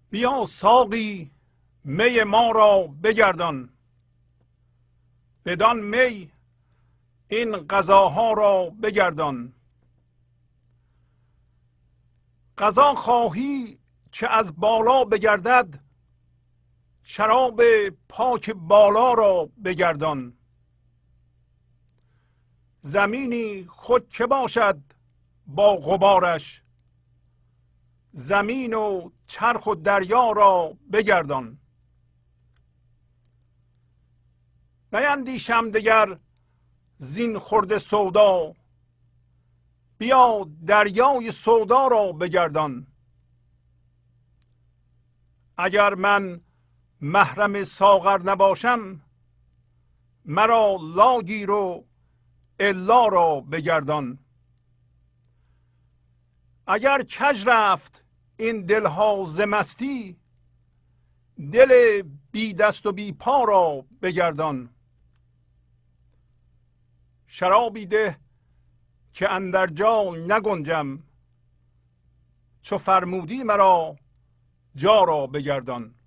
بیا ساقی می ما را بگردان، بدان می این قضاها را بگردان. قضا خواهی که از بالا بگردد، شراب پاک بالا را بگردان. زمینی خود چه باشد با غبارش، زمین و چرخ و دریا را بگردان. نیندیشم دگر زین خورده سودا، بیا دریای سودا را بگردان. اگر من محرم ساغر نباشم، مرا لا گیر و الا را بگردان. اگر کج رفت این دلها ز مستی، دل بی دست و بی پا را بگردان. شرابی ده که اندر جا نگنجم، چو فرمودی مرا جا را بگردان.